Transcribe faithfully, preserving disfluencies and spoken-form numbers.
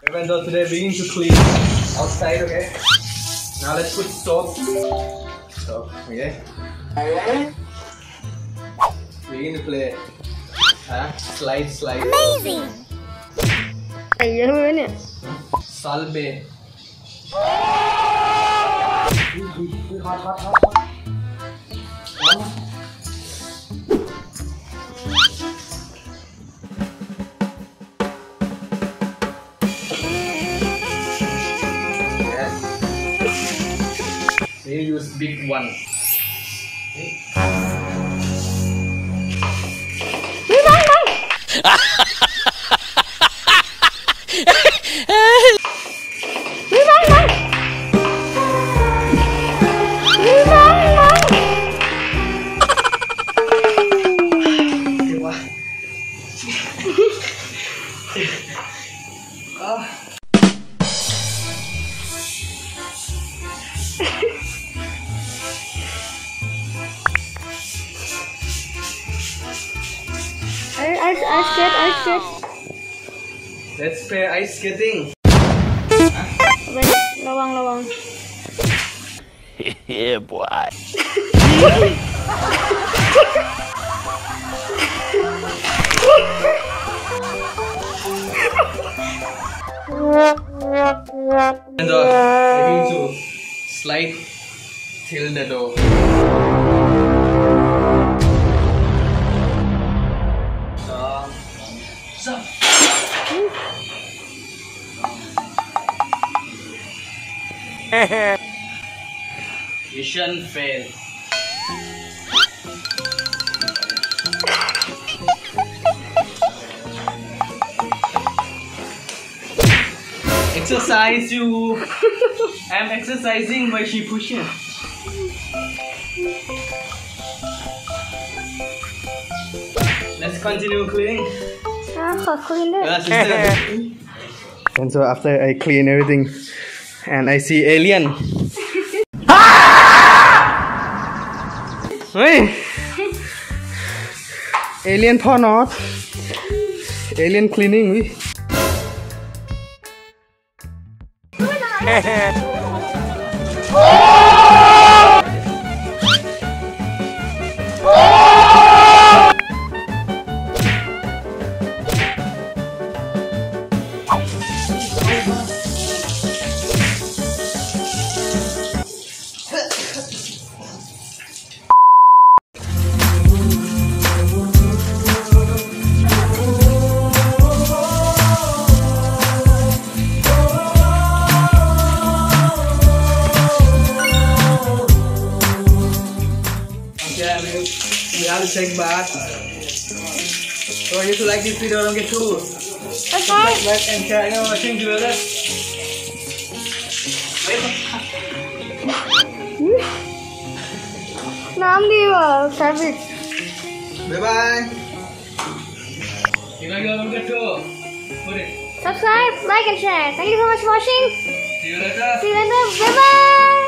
Even though today we need to clean outside, okay? Now let's put soap. Soap, okay? Begin to play. Huh? Slide, slide. Amazing! Ayah mana? Salbe. Hot, hot, hot. We use big one. Ice, ice skate, ice skate. Let's play ice skating. Wait, lawang, lawang. Yeah, boy. And uh, we need to slide till the door. Stop. Mission fail. Exercise you. I'm exercising while she pushing. Let's continue cleaning. Clean it. Yeah, sister. And so after I clean everything, and I see alien. Hey, alien for not. Alien cleaning. We. Yeah, we, we have to take bath. So if you like this video, don't get too. Okay. Like, like and share. You know, I think you will. Nam đi vào traffic. Bye bye. You guys don't get too. Put it. Subscribe, like and share. Thank you so much for watching. See you later. See you later. Bye bye.